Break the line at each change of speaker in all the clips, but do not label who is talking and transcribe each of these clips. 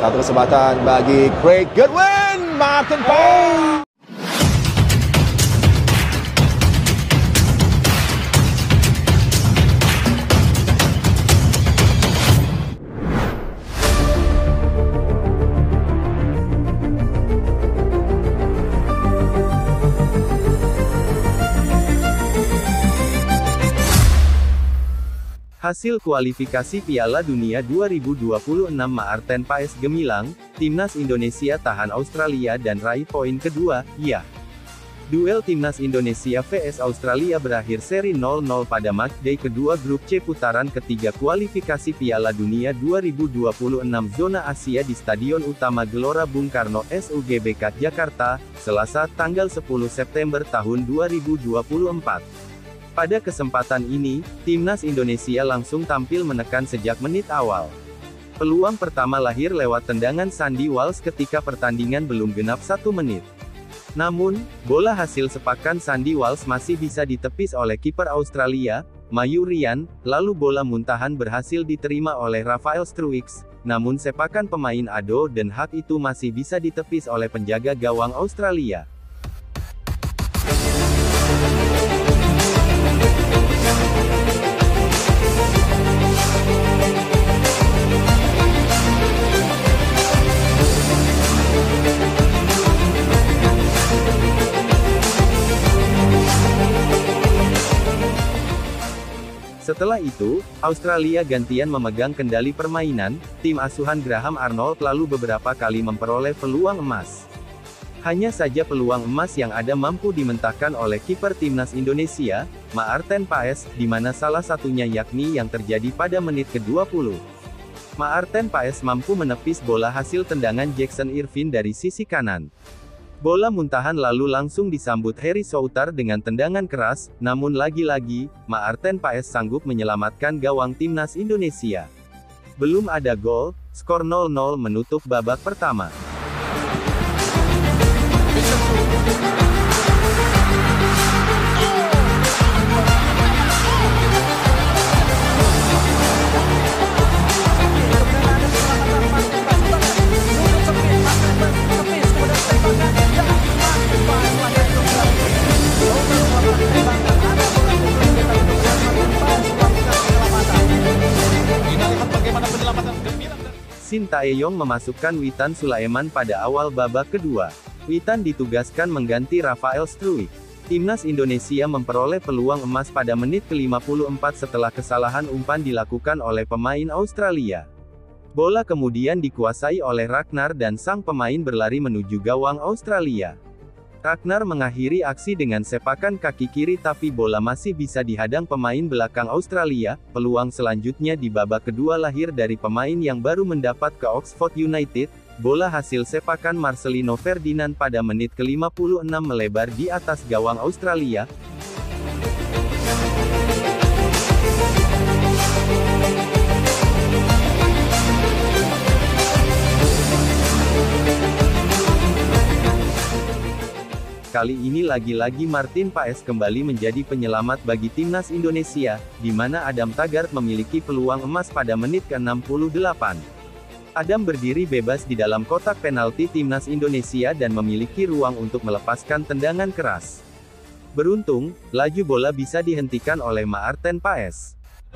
Satu kesempatan bagi Craig Goodwin, Martin Paes.
Hasil kualifikasi Piala Dunia 2026 Maarten Paes gemilang, Timnas Indonesia tahan Australia dan raih poin kedua, ya. Duel Timnas Indonesia vs Australia berakhir seri 0-0 pada matchday kedua grup C putaran ketiga kualifikasi Piala Dunia 2026 zona Asia di Stadion Utama Gelora Bung Karno SUGBK Jakarta, Selasa tanggal 10 September tahun 2024. Pada kesempatan ini, Timnas Indonesia langsung tampil menekan sejak menit awal. Peluang pertama lahir lewat tendangan Sandy Walsh ketika pertandingan belum genap 1 menit. Namun, bola hasil sepakan Sandy Walsh masih bisa ditepis oleh kiper Australia, Mayu Ryan, lalu bola muntahan berhasil diterima oleh Rafael Struijk, namun sepakan pemain Ado Den Haag itu masih bisa ditepis oleh penjaga gawang Australia. Setelah itu, Australia gantian memegang kendali permainan, tim asuhan Graham Arnold lalu beberapa kali memperoleh peluang emas. Hanya saja peluang emas yang ada mampu dimentahkan oleh kiper Timnas Indonesia, Maarten Paes, di mana salah satunya yakni yang terjadi pada menit ke-20. Maarten Paes mampu menepis bola hasil tendangan Jackson Irvine dari sisi kanan. Bola muntahan lalu langsung disambut Harry Souttar dengan tendangan keras, namun lagi-lagi, Maarten Paes sanggup menyelamatkan gawang Timnas Indonesia. Belum ada gol, skor 0-0 menutup babak pertama. Sintayong memasukkan Witan Sulaiman pada awal babak kedua. Witan ditugaskan mengganti Rafael Struijk. Timnas Indonesia memperoleh peluang emas pada menit ke-54 setelah kesalahan umpan dilakukan oleh pemain Australia. Bola kemudian dikuasai oleh Ragnar dan sang pemain berlari menuju gawang Australia. Ragnar mengakhiri aksi dengan sepakan kaki kiri tapi bola masih bisa dihadang pemain belakang Australia. Peluang selanjutnya di babak kedua lahir dari pemain yang baru mendapat ke Oxford United. Bola hasil sepakan Marcelino Ferdinand pada menit ke-56 melebar di atas gawang Australia. Kali ini lagi-lagi Martin Paes kembali menjadi penyelamat bagi Timnas Indonesia, di mana Adam Taggart memiliki peluang emas pada menit ke-68. Adam berdiri bebas di dalam kotak penalti Timnas Indonesia dan memiliki ruang untuk melepaskan tendangan keras. Beruntung, laju bola bisa dihentikan oleh Maarten Paes.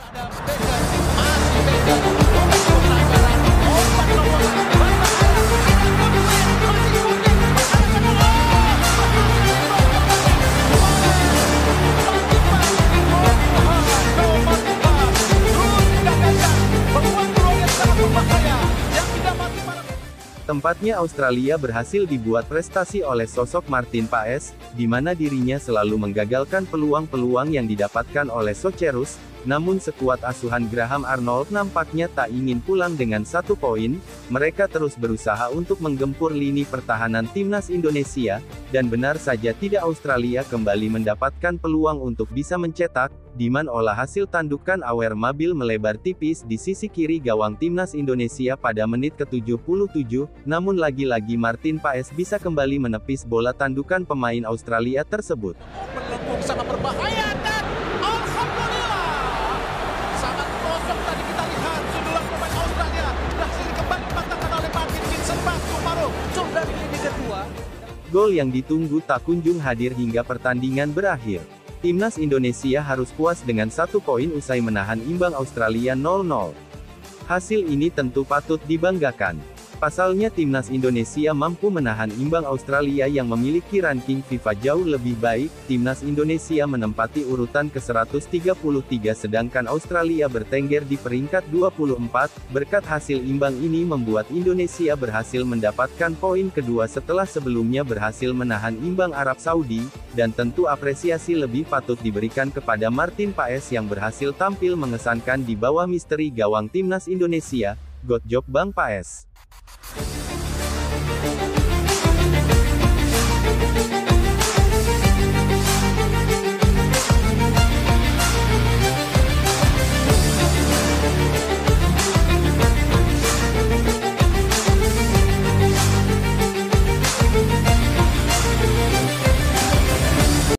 Tempatnya Australia berhasil dibuat prestasi oleh sosok Martin Paes, di mana dirinya selalu menggagalkan peluang-peluang yang didapatkan oleh Socherus, namun sekuat asuhan Graham Arnold nampaknya tak ingin pulang dengan 1 poin, mereka terus berusaha untuk menggempur lini pertahanan Timnas Indonesia, dan benar saja tidak Australia kembali mendapatkan peluang untuk bisa mencetak, di mana olah hasil tandukan Awer Mabil melebar tipis di sisi kiri gawang Timnas Indonesia pada menit ke-77, namun lagi-lagi Martin Paes bisa kembali menepis bola tandukan pemain Australia tersebut.
Melengkung sangat berbahaya dan alhamdulillah sangat kosong tadi kita lihat sundulan pemain Australia berhasil kembali dipatahkan oleh Martin
Gol yang ditunggu tak kunjung hadir hingga pertandingan berakhir. Timnas Indonesia harus puas dengan 1 poin usai menahan imbang Australia 0-0. Hasil ini tentu patut dibanggakan. Pasalnya Timnas Indonesia mampu menahan imbang Australia yang memiliki ranking FIFA jauh lebih baik. Timnas Indonesia menempati urutan ke-133 sedangkan Australia bertengger di peringkat 24. Berkat hasil imbang ini membuat Indonesia berhasil mendapatkan poin kedua setelah sebelumnya berhasil menahan imbang Arab Saudi, dan tentu apresiasi lebih patut diberikan kepada Martin Paes yang berhasil tampil mengesankan di bawah misteri gawang Timnas Indonesia. Good job Bang Paes.